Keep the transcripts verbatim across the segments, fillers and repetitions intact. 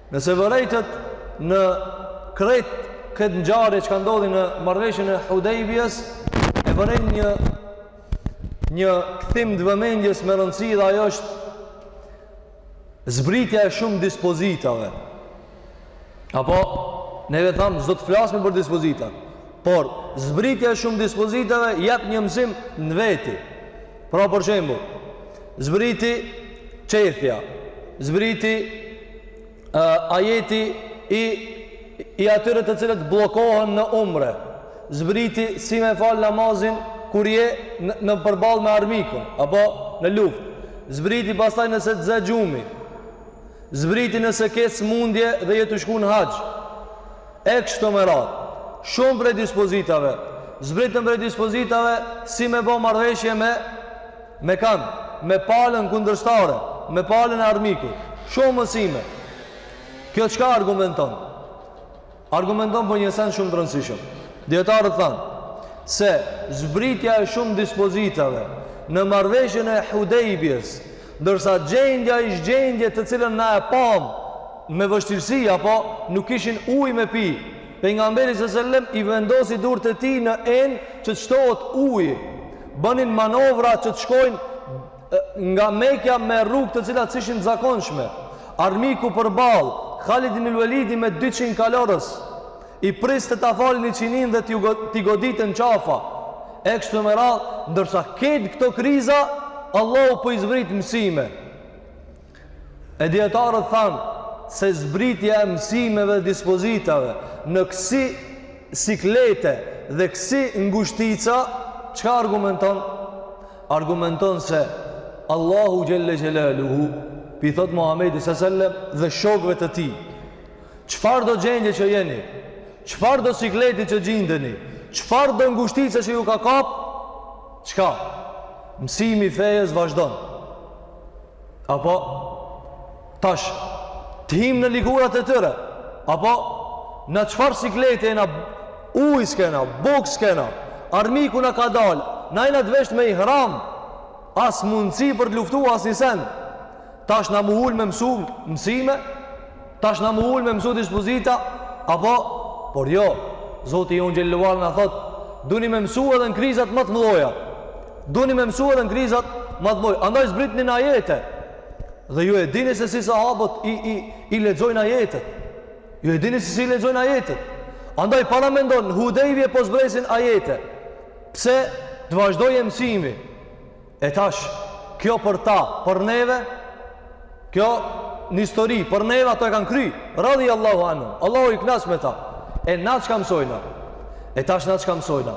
Nëse vërejtët në kret këtë ngjarje që ka ndodhi në marrëveshjen e Hudejbijës, e vërejnë një një kthim të vëmendjes me rëndësi, dhe ajo është zbritja e shumë dispozitave. Apo neve thamë s'do të flasim për dispozita, por zbritja e shumë dispozitave jep një mësim në veti. Pra për shembull, zbriti qethja, zbriti uh, ajeti i i atyre të cilët bllokohen në umre, zbriti si me fal namazin kur je në, në përballë me armikun apo në luftë, zbriti pastaj nëse të zë gjumi, zbriti nëse ke smundje dhe je të shku në haxh, e kështu me radhë. Shumë prej dispozitave, zbritën prej dispozitave si me bë marrëveshje me me kan, me palën kundërstare, me palën e armikut. Shumë mësime. Kjo çka argumenton? Argumenton për një sen shumë të rëndësishëm. Dietarët thanë se zbritja e shumë dispozitave në marrëveshjen e Hudejbijës, ndërsa gjendja ish gjendje të cilën na e pam me vështirësi, apo nuk kishin ujë me pi, pejgamberi sallallahu alajhi wasallam i vendosi durët e tij në enë që të shtohet uji, bënin manovra që të shkojnë nga Mekja me rrugë të cilat ishin zakonshme. Armiku përballë, Khalid ibn al-Walidi me dyqind kalorës, i priste ta falin i qinin dhe t'i goditën qafa, e kështu me radhë, ndërsa këtë këto kriza, Allahu po i zbrit mësime. E dietarët thanë se zbritja e mësimeve dhe dispozitave në kësi siklete dhe kësi ngushtica, çka argumenton? Argumenton se Allahu Gjelle Gjelaluhu, pi thot Muhamedi sallallahu alaihi wasallam dhe shokëve të tij, çfarë do gjendje që jeni, çfarë do sikleti që gjindeni, çfarë do ngushtica që ju ka kap, çka? Mësimi i fejes vazhdon. Apo tash të him në ligurat e tëre, apo në çfarë sikleti e na ujë s'kena, buk s'kena, armiku na ka dal, na jena të vesht me ihram, as mundësi për të luftu as një sen. Tash na muhul me mësu mësime, tash na muhul me mësu dispozita, apo, por jo, Zoti Jon Gjelluar na thot, duni me mësu edhe në krizat më të mëdhoja, duni me mësu edhe në krizat më të mëdhoja, andaj zbritni në ajete, dhe ju e dini se si sahabët i, i, i lexojnë ajetet, ju e dini se si lexojnë ajetet, andaj para mendon, Hudejbije po zbresin ajete, pse të vazhdojë mësimi, e tash, kjo për ta, për neve, kjo një histori, për neve ato e kanë kry, radhi Allahu anu, Allahu i knas me ta, e na që ka mësojna, e tash na që ka mësojna.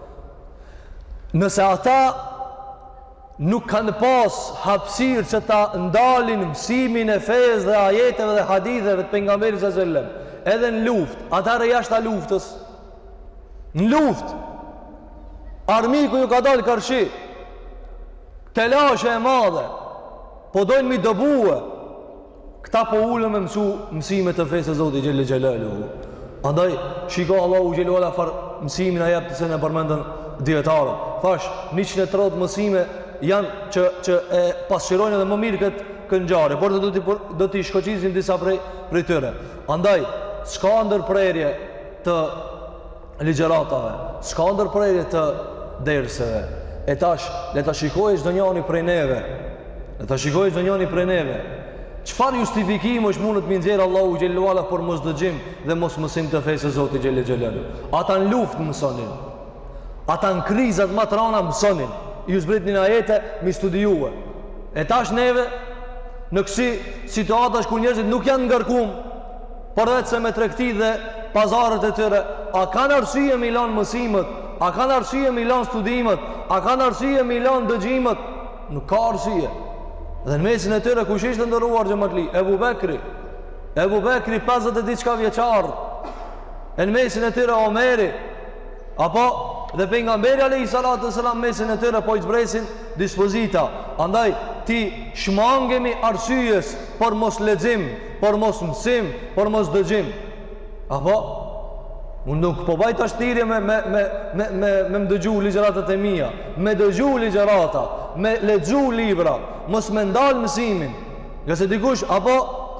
Nëse ata nuk kanë pas hapësirë që ta ndalin mësimin e fejës dhe ajeteve dhe haditheve të pejgamberit sallallahu alajhi wasallam, edhe në luft, atare jashta luftës, në luft, armiku ju ka dalë kërshi, telashe e madhe, po dojnë mi dëbue, këta po ullën me mësu mësime të fejës e Zotit Gjelle Gjelaluhu. Andaj, shiko Allahu Gjelluala far mësimin a jep të se në përmendën djetarën. Thash, njëqind e tridhjetë mësime janë që, që e pasqyrojnë edhe më mirë këtë këngjarë, por do t'i, do t'i shkoqizin disa prej, prej tëre. Andaj, s'ka ndërprerje të ligjeratave, s'ka ndërprerje të derseve. E tash, le ta shikoj çdo njëri prej neve, le ta shikoj çdo njëri prej neve, çfarë justifikim është mundët me nxjerr Allahu xhallahu ala për mos dëgjim dhe mos mësim të fesë së Zotit xhelle xhelalu. Ata në luftë mësonin, ata në krizat më të rënda mësonin, ju zbritnin ajete mi studiue. E tash neve në kësi situatash ku njerëzit nuk janë ngarkum, por vetë se me tregti dhe pazarët e tyre, a kanë arsye me lan mësimet, a kanë arsye me lan studimet, a kanë arsye me lan dëgjimet? Nuk ka arsye. Dhe në mesin e tyre kush ishte ndëruar xhamatli? Ebu Bekri. Ebu Bekri pesëdhjetë e diçka vjeçar. E në mesin e tyre Omeri. Apo dhe pejgamberi alayhi salatu sallam mesin e tyre po i zbresin dispozita. Andaj ti shmangemi arsyes për mos lexim, për mos mësim, për mos dëgjim. Apo unë nuk po bajt ashtirje me me me me me me më dëgju ligjëratat e mia, me dëgju ligjërata, me lexu libra, mos më ndal mësimin. Nga se dikush apo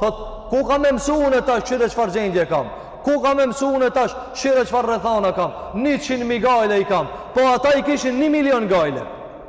thot, ku ka me mësu unë tash qire qëfar gjendje kam? Ku ka me mësu unë tash qire qëfar rrethana kam? një qind mijë gajle i kam. Po ata i kishin një milion gajle.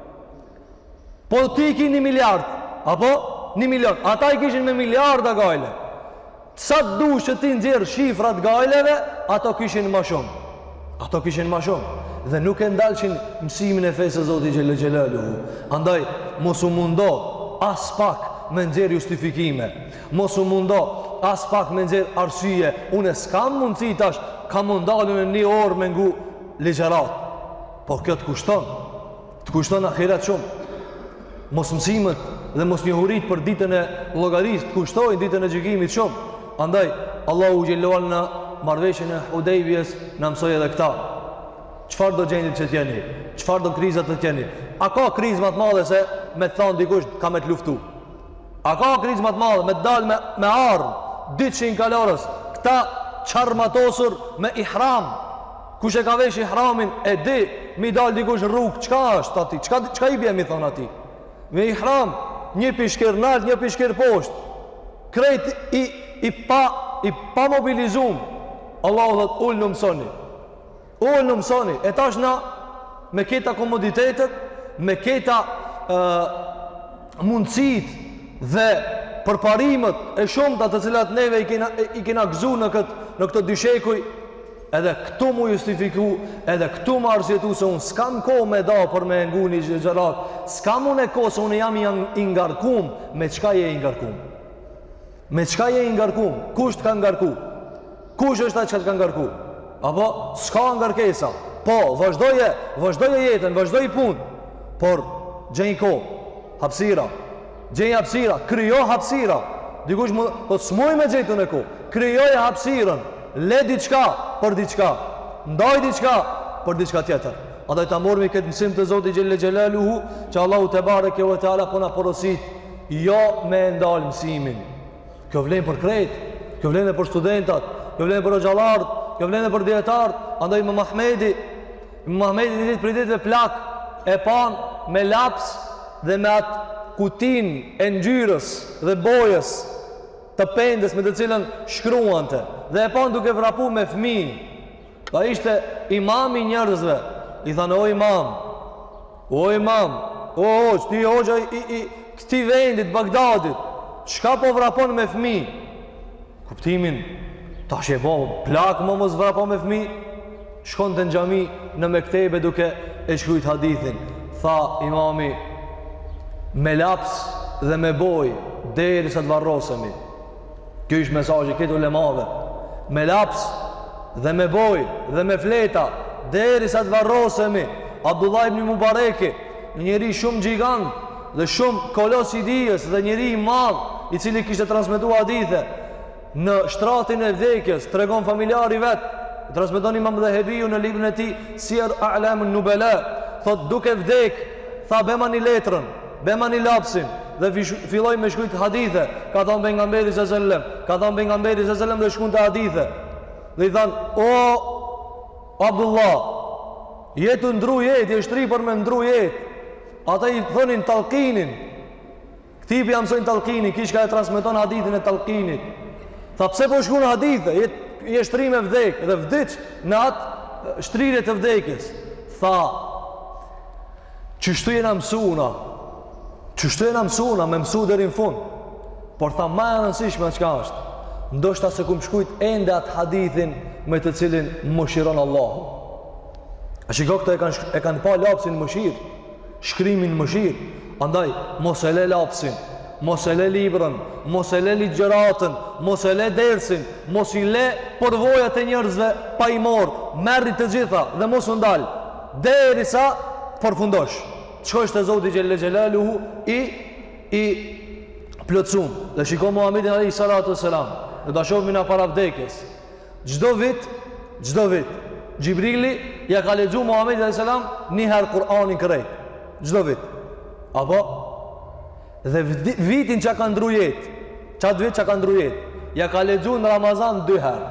Po ti i ki një miliard. Apo? Një milion. Ata i kishin me miliarda gajle. Sa të du që ti nxjerr shifrat gajleve, ato kishin ma shumë. Ato kishin ma shumë. Dhe nuk e ndalqin mësimin e fesë e Zotit Gjellë Gjellaluhu. Andaj, mos u mundo as pak me nxjerr justifikime. Mos u mundo as pak me nxjerr arsye. Unë s'kam mundësi tash, kam mundalën e një orë me ngu ligjerat. Po kjo të kushton. Të kushton ahiret shumë. Mos mësimet dhe mos njohurit për ditën e llogarisë të kushtojnë ditën e gjykimit shumë. Andaj, Allahu Gjelluar në marrëveshjen e Hudejbjes në mësoj edhe këta. Qëfar do gjendit që t'jeni? Qëfar do krizat të t'jeni? A ka kriz më të madhe se me të thonë dikush ka me t'luftu? A ka kriz më të madhe me t'dal me, me armë dyqin kalorës? Këta qarmatosur me ihram. Kush e ka vesh ihramin e di mi dal dikush rrugë, qka është ati? Qka, qka i bje mi thonë ati? Me ihram, një pishkir nalt, një pishkir poshtë. Krejt i, i, pa, i pa mobilizum. Allahu dhët ullë në mësoni. Ullë në mësoni. E tash na me keta komoditetet, me keta uh, mundësit dhe përparimet e shumëta të cilat neve i kena, i kena gëzu në, kët, në këtë dyshekuj, edhe këtu mu justifiku, edhe këtu mu arsjetu se unë s'kam ko me da për me ngu një gjërat, s'kam unë e ko se unë jam i ngarkum, me qka je i ngarkum? Me qka je i ngarkum? Kush të ka ngarku? Kush është ta që të ka ngarku? Apo, s'ka ngarkesa. Po, vazhdoje, vazhdoje jetën, vazhdoje punë. Por, gjenj ko, hapsira. Gjenj hapsira, kryo hapsira. Dikush më, po s'muj me gjetën e ko. Kryoje hapsiren. Le diçka për diçka. Ndaj diçka për diçka tjetër. Andaj ta mormi këtë mësim të Zotit Gjelle Gjelaluhu, që Allahu te bareke ve teala po na porosit, jo me ndal mësimin. Kjo vlen për krejt, kjo vlen për studentat, kjo vlen për xhallarët, kjo vlen për dietarët. Andaj Imam Mahmedi, Imam Mahmedi ditë për ditë plak e pan me laps dhe me atë kutin e ngjyrës dhe bojës të pendës me të cilën shkruante, dhe e pan duke vrapu me fëmijë. Ta ishte imami njerëzve. I thanë, o imam, o imam, o hoq, ti hoqja i, i, i këti vendit, Bagdadit, qka po vrapon me fëmijë? Kuptimin, ta shje po plak më mos vrapon me fëmijë? Shkon të në gjami në mektebe duke e shkrujt hadithin. Tha imami, me laps dhe me boj, deri sa të varrosemi. Kjo ishtë mesazhi këtë ulemave. Me laps dhe me boj dhe me fleta, deri sa të varrosemi. Abdullah ibn Mubareki, njëri shumë gjigant dhe shumë kolos i dijes dhe njëri i madh, i cili kishte transmetuar hadithe, në shtratin e vdekjes, tregon familjari vet, transmeton Imam Dhahebiu në librin e tij Siyar A'lam an-Nubala, thot duke vdek, tha bema një letrën, bema një lapsin, dhe filloj me shkujt hadithe. Ka thonë pejgamberi sallallahu alajhi wasallam, ka thonë pejgamberi sallallahu alajhi wasallam dhe shkon të hadithe. Dhe i than, o Abdullah, jetu ndru jetë, je shtri për me ndru jetë. Ata i thonin talqinin. Këti për jamësojnë talqinin, kish ka e transmiton hadithin e talqinit. Tha, pse po shkun hadithe, je, je shtri me vdek, dhe vdic në atë shtrire të vdekjes. Tha, qështu jena mësuna, qështu jena mësuna, me mësu dherin fund. Por tha, ma e rënsishme qka është. Ndoshta se kum shkujt ende atë hadithin me të cilin më shiron Allahu. A shiko këta e kanë, e kanë pa lapsin më shirë, shkrimin më shirë. Andaj, mos e le lapsin, mos e le librën, mos e le ligjeratën, mos e le dersin, mos i le përvojat e njerëzve pa i morë, merri të gjitha dhe mos u ndalë, deri sa përfundosh. Qështë të Zoti Gjelle Gjelaluhu i, i plëtsum. Dhe shiko Muhammedin alayhi salatu selam, dhe da shohmi nga para vdekjes. Gjdo vit, gjdo vit, Gjibrili ja ka lexu Muhammedin alayhi salam një herë Kur'anin krejt. Gjdo vit. Apo? Dhe vitin që ka ndru jet, qatë vit që ka ndru jet, ja ka lexu në Ramazan dy herë.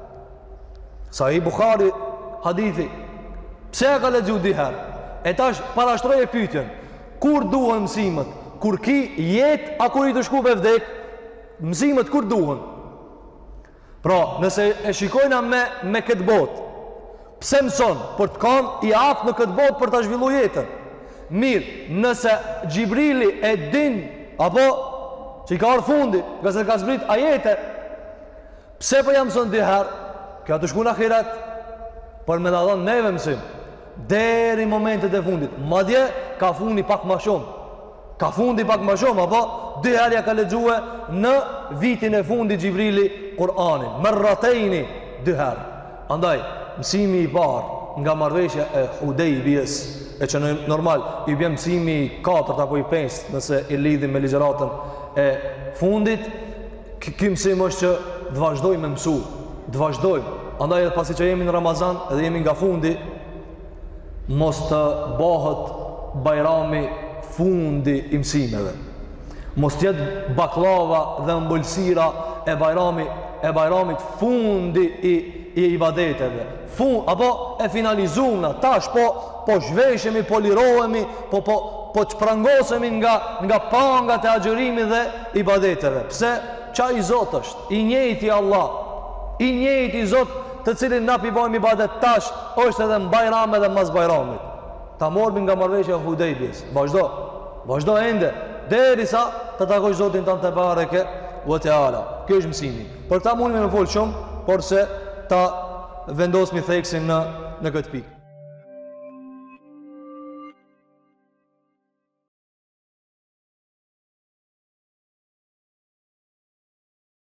Sahih Bukhari hadithi. Pse ja ka lexu dy herë? E tash parashtroje pyetjen. Kur duhen mësimet? Kur ki jet a kur i të shku pe vdek? mësimet kur duhen. Pra, nëse e shikojna me, me këtë botë, pse mëson? Për të kanë i aftë në këtë botë për të zhvillu jetën. Mirë, nëse Gjibrili e din, apo që i ka arë fundi, nga se ka zbrit ajete, pse për jam mëson diherë, ka të shku në akiret, për me da dhonë neve mësim, deri momentet e fundit, madje ka fundi pak ma shumë, ka fundi pak ma shumë, apo diherë ja ka lexue në vitin e fundi Gjibrili Kur'anin, mërratejni diherë. Andaj, mësimi i parë nga marrëveshja e Hudejbijës, e që në normal i bjem mësimi i katërt apo i pestë nëse i lidhim me ligjëratën e fundit, ky mësim është që të vazhdojmë me mësu, të vazhdojmë. Andaj edhe pasi që jemi në Ramazan edhe jemi nga fundi, mos të bëhet bajrami fundi i mësimeve. Mos të jetë baklava dhe mbulsira e bajrami e bajramit fundi i i ibadeteve. Fund apo e finalizumna, tash po po zhveshemi, po lirohemi, po po po çprangosemi nga nga pangat e agjërimit dhe ibadeteve. Pse? Çaj i Zot është, i njëjti Allah, i njëjti Zot, të cilin na bëjmë ibadet tash, është edhe në bajram edhe mas bajramit. Ta morëm nga marrëveshja e Hudejbijës. Vazhdo, vazhdo ende derisa të takosh Zotin tan te bareke ve teala. Kjo është mësimi. Por ta mundi me fol shumë, por se ta vendosmi theksin në në këtë pikë.